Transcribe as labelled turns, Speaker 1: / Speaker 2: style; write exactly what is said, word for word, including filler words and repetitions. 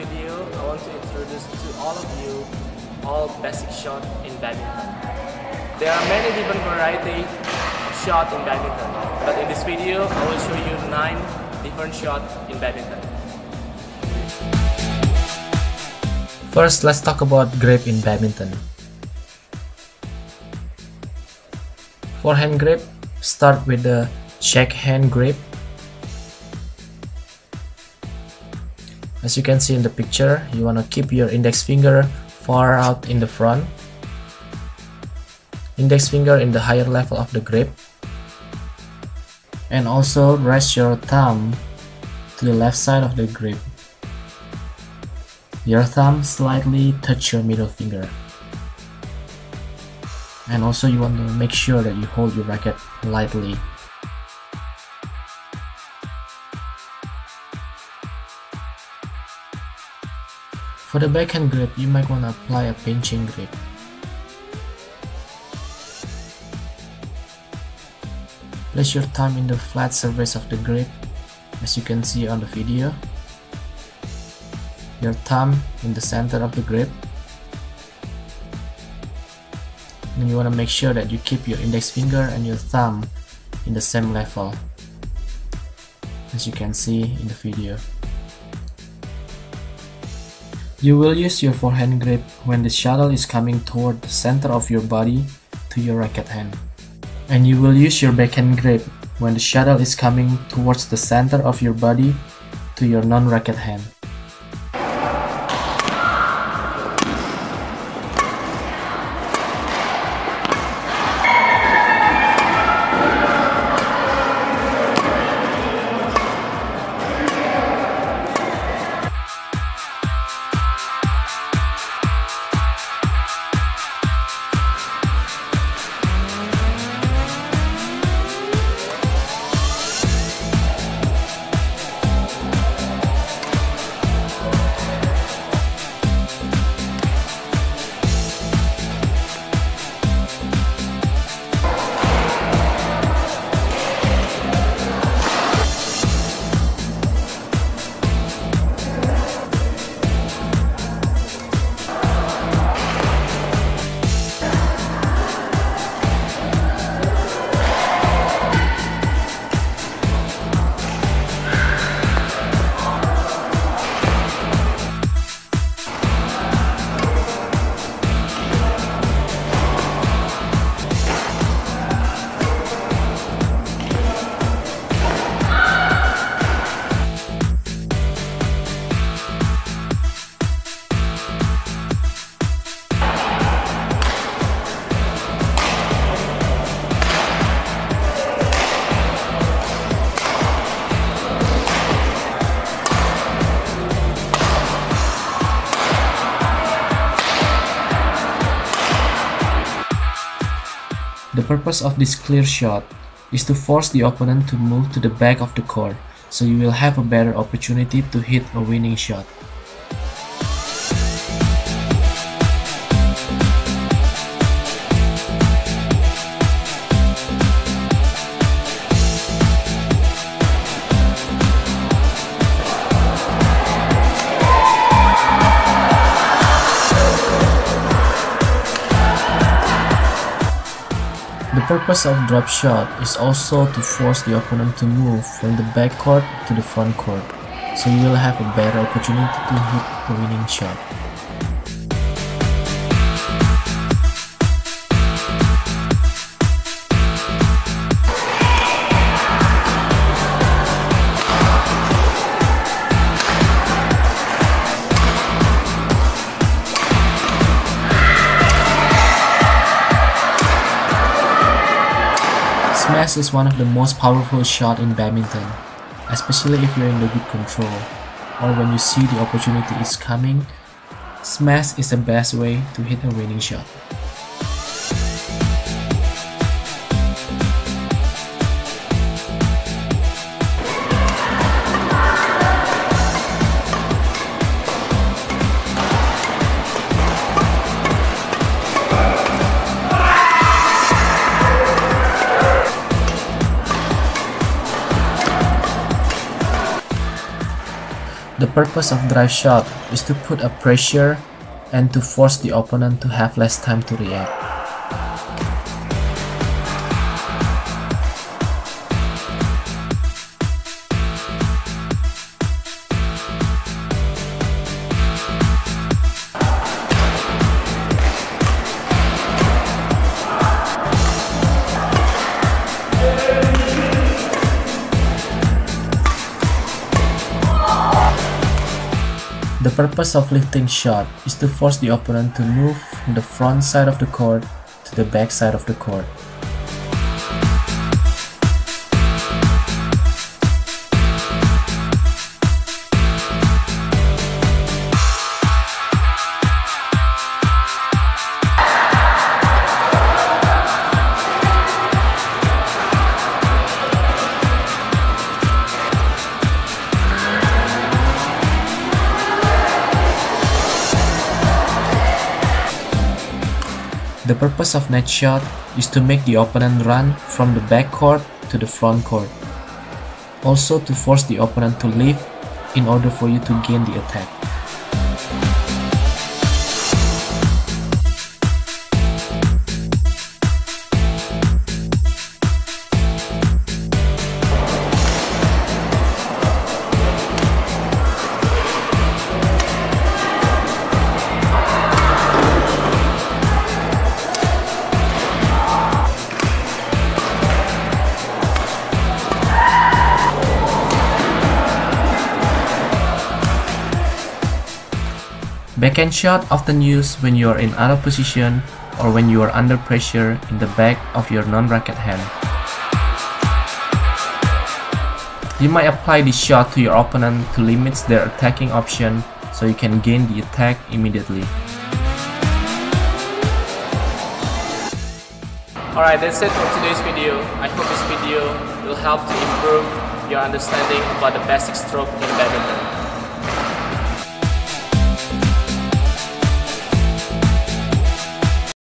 Speaker 1: video, I want to introduce to all of you all basic shot in badminton. There are many different variety of shot in badminton, but in this video, I will show you nine different shot in badminton.
Speaker 2: First, let's talk about grip in badminton. Forehand grip, start with the shake-hand grip. As you can see in the picture, you want to keep your index finger far out in the front. Index finger in the higher level of the grip. And also rest your thumb to the left side of the grip. Your thumb slightly touch your middle finger. And also you want to make sure that you hold your racket lightly. For the backhand grip, you might want to apply a pinching grip. Place your thumb in the flat surface of the grip, as you can see on the video. Your thumb in the center of the grip. And you want to make sure that you keep your index finger and your thumb in the same level, as you can see in the video. You will use your forehand grip when the shuttle is coming toward the center of your body to your racket hand. And you will use your backhand grip when the shuttle is coming towards the center of your body to your non-racket hand. The purpose of this clear shot is to force the opponent to move to the back of the court, so you will have a better opportunity to hit a winning shot. The purpose of drop shot is also to force the opponent to move from the back court to the front court, so you will have a better opportunity to hit a winning shot. Smash is one of the most powerful shots in badminton, especially if you're in the good control, or when you see the opportunity is coming. Smash is the best way to hit a winning shot. The purpose of drive shot is to put a pressure and to force the opponent to have less time to react. The purpose of lifting shot is to force the opponent to move from the front side of the court to the back side of the court. The purpose of net shot is to make the opponent run from the back court to the front court. Also to force the opponent to leave in order for you to gain the attack. Backhand shot often used when you are in out of position or when you are under pressure in the back of your non-racket hand. You might apply this shot to your opponent to limit their attacking option so you can gain the attack immediately.
Speaker 1: Alright, that's it for today's video. I hope this video will help to improve your understanding about the basic stroke in badminton.